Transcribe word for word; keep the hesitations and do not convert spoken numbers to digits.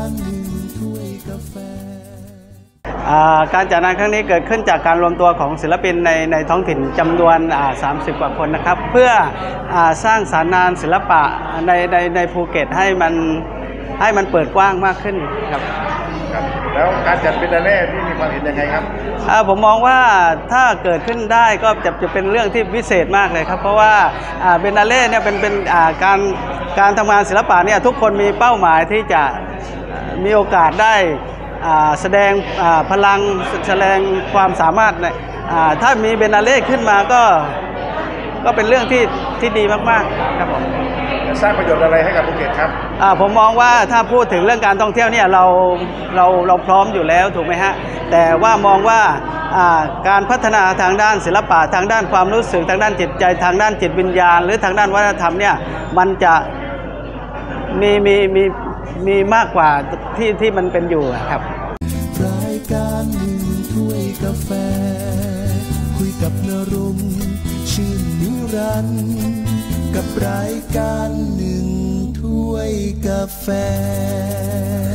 การหนึ่งถ้วยกาแฟการจัดงานครั้งนี้เกิดขึ้นจากการรวมตัวของศิลปินในในท้องถิ่นจำนวนสามสิบกว่าคนนะครับเพื่ออสร้างสรรค์งานศิลปะในในในภูเก็ตให้มันให้มันเปิดกว้างมากขึ้นครับครับแล้วการจัดบินนาเล่ที่มีความเห็นยังไงครับผมมองว่าถ้าเกิดขึ้นได้ก็จะจะเป็นเรื่องที่พิเศษมากเลยครับเพราะว่าบินนาเล่เนี่ยเป็นเป็นการการทำงานศิลปะเนี่ยทุกคนมีเป้าหมายที่จะมีโอกาสได้แสดงพลังแสดงความสามารถถ้ามีเบนาเล่ขึ้นมาก็ก็เป็นเรื่องที่ที่ดีมากๆครับผมสร้างประโยชน์อะไรให้กับภูเก็ตครับผมมองว่าถ้าพูดถึงเรื่องการท่องเที่ยวเนี่ยเราเราเราพร้อมอยู่แล้วถูกไหมฮะแต่ว่ามองว่าการพัฒนาทางด้านศิลปะทางด้านความรู้สึกทางด้านจิตใจทางด้านจิตวิญญาณหรือทางด้านวัฒนธรรมเนี่ยมันจะมีมีมีมีมากกว่าที่ที่มันเป็นอยู่ครับรายการหนึ่งถ้วยกาแฟคุยกับนรงค์ชื่นนิรันดร์กับรายการหนึ่งถ้วยกาแฟ